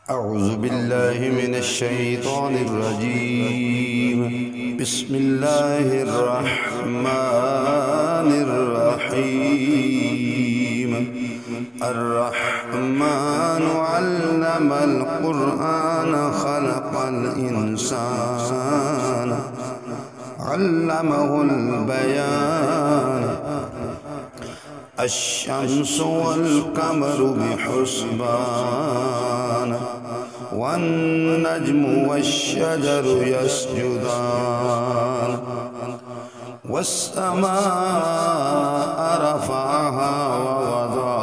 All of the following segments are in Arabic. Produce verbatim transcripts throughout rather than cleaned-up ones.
أعوذ بالله من الشيطان الرجيم. بسم الله الرحمن الرحيم. الرحمن علم القرآن خلق الإنسان علمه البيان. الشمس والقمر بحسبان والنجم والشجر يسجدان. والسماء رفعها ووضع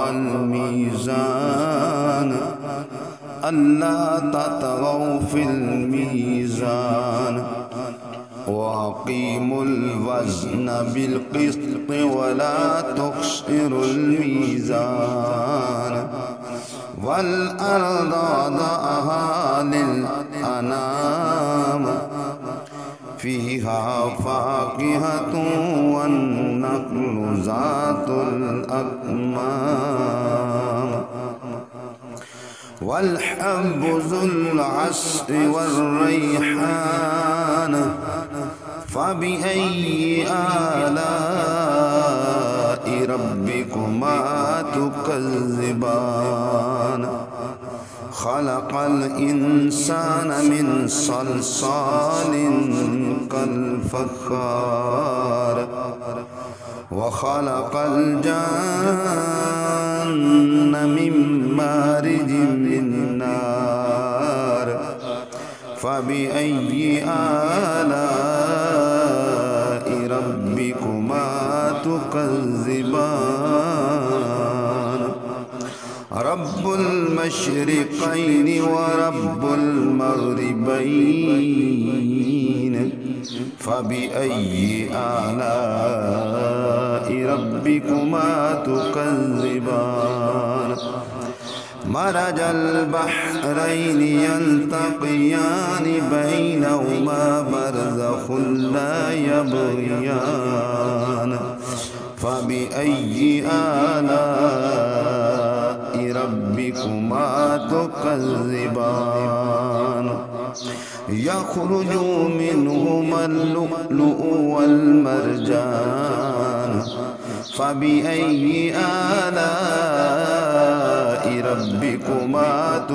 الميزان ألا تطغوا في الميزان وأقيموا الوزن بالقسط ولا تخسروا الميزان. والأرض وضعها للأنام فيها فاكهة والنخل ذات الأكمام والحب ذو العصف والريحان. فبأي آلاء ربكما تكذبان؟ خلق الإنسان من صلصال كالفخار وخلق الجن من مارج من نار. فبأي آلاء ربكما تكذبان؟ رب المشرقين ورب المغربين. فبأي آلاء ربكما تكذبان؟ مرج البحرين يلتقيان بينهما برزخ لا يبغيان. فبأي آلاء ربكما تكذبان؟ يخرج منهما اللؤلؤ والمرجان. فبأي آلاء ربكما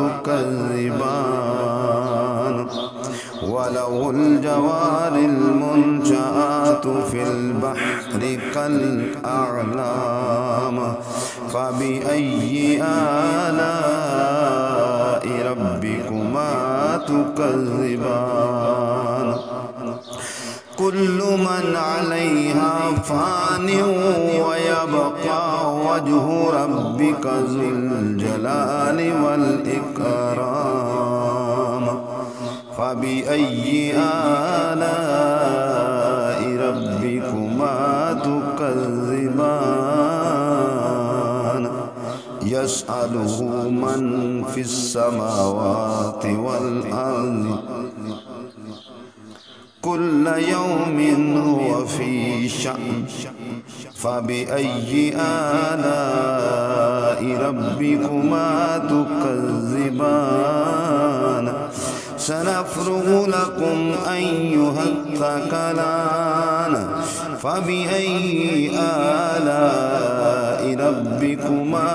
تكذبان؟ وله الجوار المنشآت في البحر كالأعلام. فبأي آلاء ربكما تكذبان؟ كل من عليها فان ويبقى وجه ربك ذو الجلال والإكرام. فبأي آلاء ربكما تكذبان؟ يسأله من في السماوات والأرض كل يوم هو في شأن. فبأي آلاء ربكما تكذبان؟ سنفرغ لكم أيها الثقلان. فبأي آلاء ربكما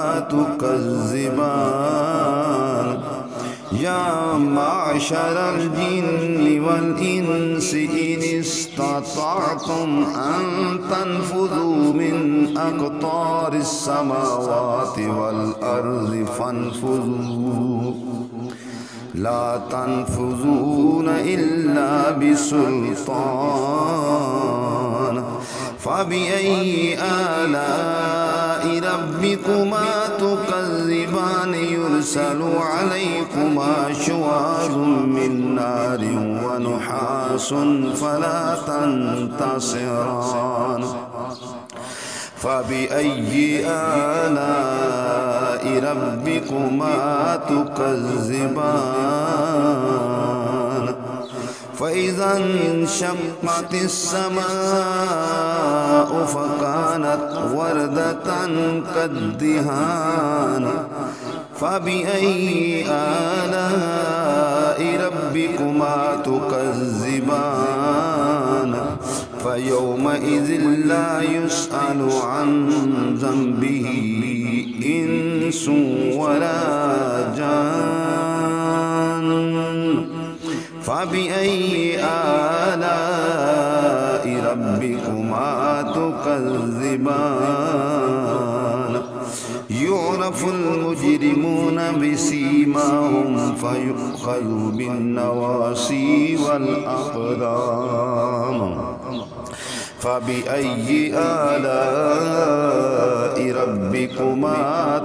تكذبان؟ يا معشر الجن والإنس إن استطعتم أن تنفذوا من أقطار السماوات والأرض فانفذوا لا تنفذون إلا بسلطان. فبأي آلاء ربكما تكذبان؟ يرسل عليكما شواظ من نار ونحاس فلا تنتصران. فبأي آلاء ربكما تكذبان؟ فإذا انشقت السماء فكانت وردة كالدهان. فبأي آلاء ربكما تكذبان فيومئذ لا يسأل عن ذنبه إنس ولا جان فبأي آلاء ربكما تكذبان يعرف المجرمون بسيماهم فيؤخذ بالنواصي والأقدام فبأي آلاء ربكما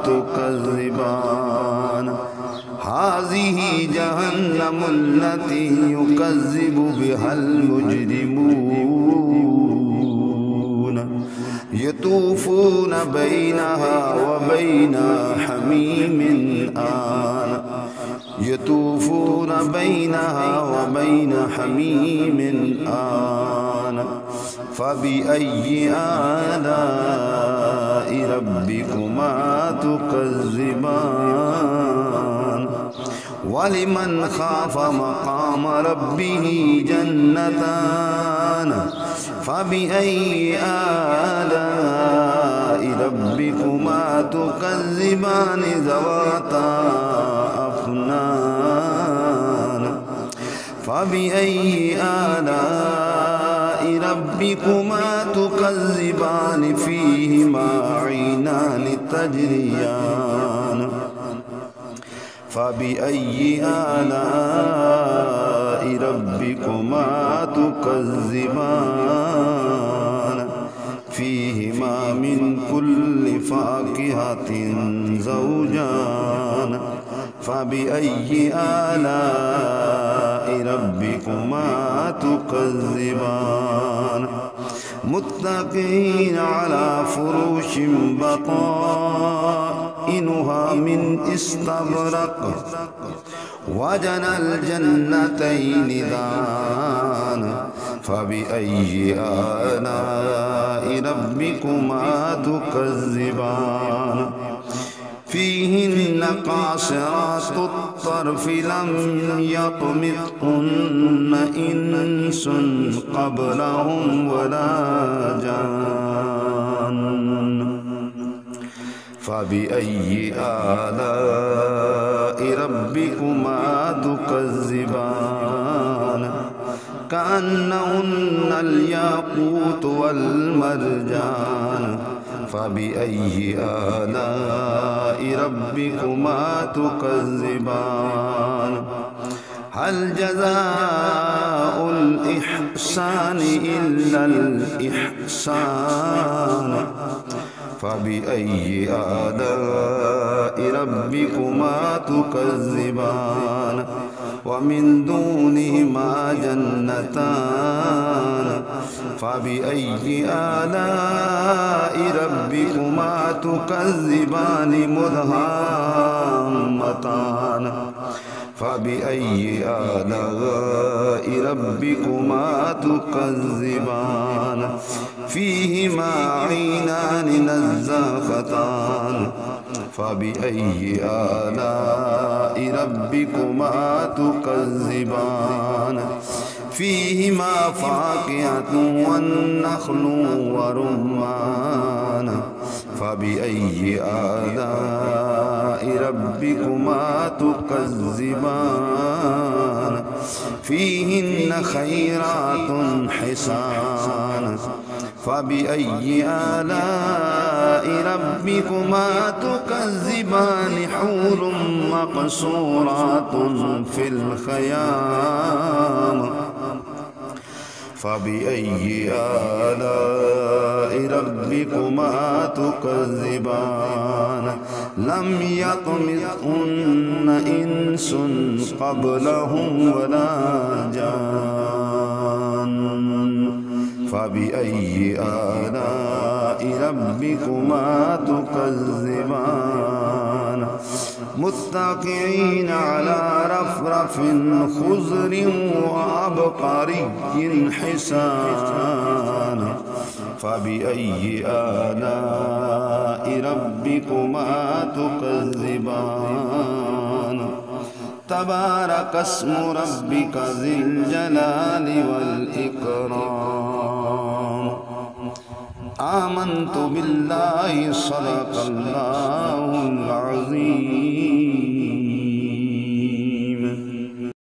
تكذبان هذه جهنم التي يكذب بها المجرمون يطوفون بينها وبين حميم آن يطوفون بينها وبين حميم آن فبأي آلاء ربكما تكذبان ولمن خاف مقام ربه جنتان فبأي آلاء ربكما تكذبان ذواتا أفنان فبأي آلاء ربكما تكذبان فيهما عينان تجريان فبأي آلاء ربكما تكذبان فيهما من كل فاكهة زوجان فبأي آلاء ربكما تكذبان متكئين على فروش بطائنها من استبرق وجنى الجنتين دان فبأي آلاء ربكما تكذبان فيهن قاصرات الطرف لم يطمثهن إنس قبلهم ولا جان فبأي آلاء ربكما تكذبان كأنهن الياقوت والمرجان فبأي آلاء ربكما تكذبان هل جزاء الإحسان إلا الإحسان فبأي آلاء ربكما تكذبان ومن دونهما جنتان فبأي آلاء ربكما تكذبان مدهامتان فبأي آلاء ربكما تكذبان فيهما عينان نزاختان فبأي آلاء ربكما تكذبان فيهما فاكهة والنخل ورمان فبأي آلاء ربكما تكذبان فيهن خيرات حسان فبأي آلاء ربكما تكذبان حور مقصورات في الخيام فبأي آلاء ربكما تكذبان لم يطمثهن إنس قبلهم ولا جان فبأي آلاء ربكما تكذبان متكئين على رفرف خضر وعبقري حسان फबिअय्यि आलाइ रब्बिकुमा तुकज़्ज़िबान तबारकस्मु रब्बिका ज़िल जलालि वल इकराम। आमन्तु बिल्लाहि सदक़ल्लाहु